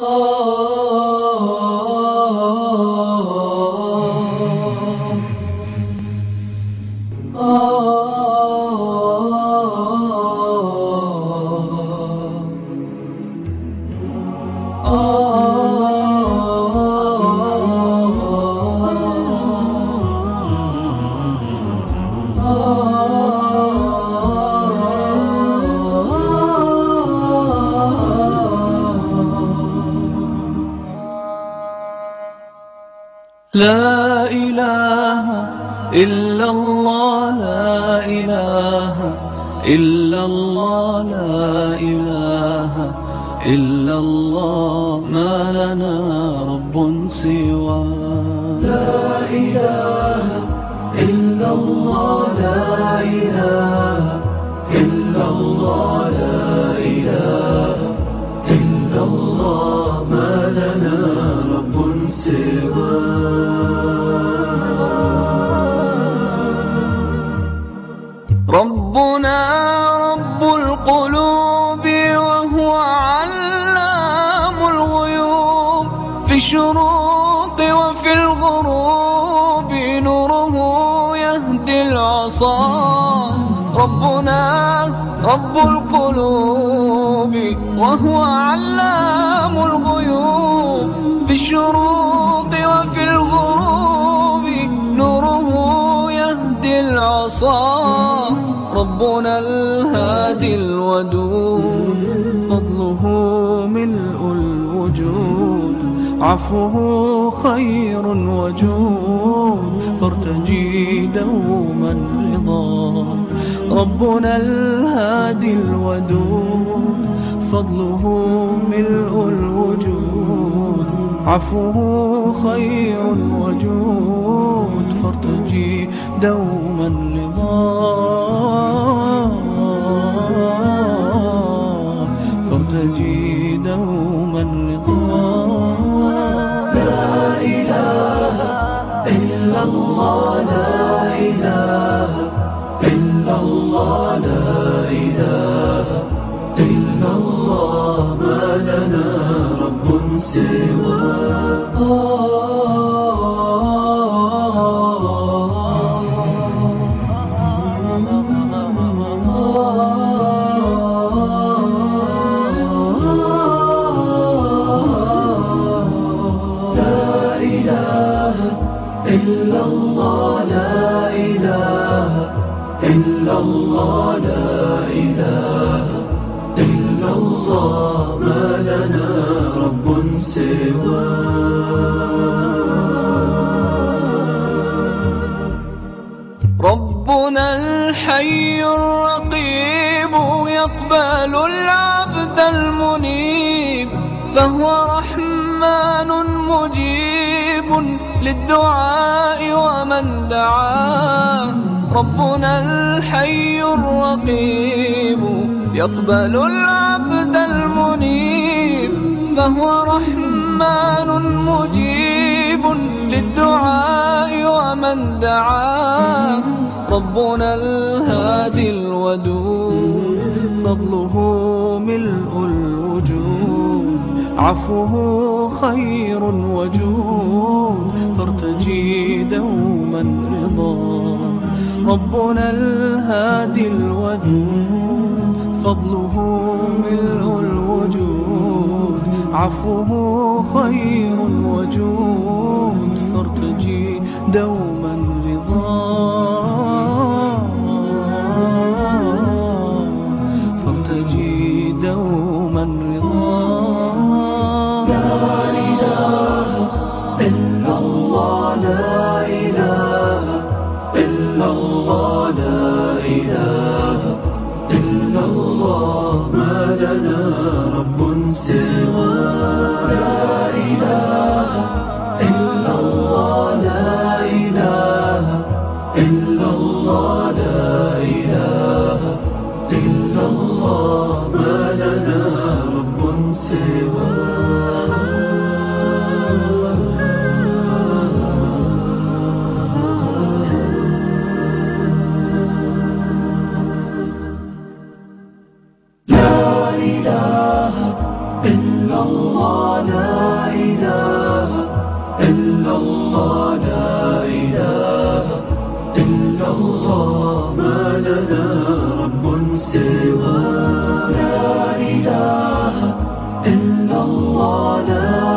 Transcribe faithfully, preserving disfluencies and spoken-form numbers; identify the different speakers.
Speaker 1: لا إله إلا الله، لا إله إلا الله، لا إله إلا الله، ما لنا رب سواه.
Speaker 2: لا إله إلا الله، لا إله إلا الله، لا إله إلا الله، ما لنا رب سواه.
Speaker 1: ربنا رب القلوب وهو علام الغيوب، في الشروق وفي الغروب نوره يهدي العصا. ربنا رب القلوب وهو علام الغيوب، في الشروق وفي الغروب نوره يهدي العصا. ربنا الهادي الودود، فضله ملء الوجود، عفوه خير وجود، فارتجي دوما رضا. ربنا الهادي الودود، فضله ملء الوجود، عفوه خير وجود، فارتجي دوما رضا، فارتجي دوما رضا.
Speaker 2: لا إله إلا الله، لا إله إلا الله، لا إله إلا الله، ما لنا رب سواه. إلا الله، لا إله إلا الله، لا إله إلا الله، ما لنا رب سواه.
Speaker 1: ربنا الحي الرقيب يقبل العبد المنيب، فهو رحمن مجيب للدعاء ومن دعاه. ربنا الحي الرقيب يقبل العبد المنيب، فهو رحمن مجيب للدعاء ومن دعاه. ربنا الهادي الودود، فضله ملء الوجود، عفوه خير وجود، فارتجي دوما رضا. ربنا الهادي الودود، فضله ملء الوجود، عفوه خير وجود، فارتجي دوما رضا، فارتجي دوما رضا.
Speaker 2: لا إله إلا الله، لا إله إلا الله، لا إله إلا الله، ما لنا رب سواه. لا إله إلا الله، لا إله إلا الله، لا إله إلا الله، ما لنا رب سواه. لا إله إلا الله. الله لا إله إلا الله لا إله إلا الله ما لنا رب سوى لا إله إلا الله لا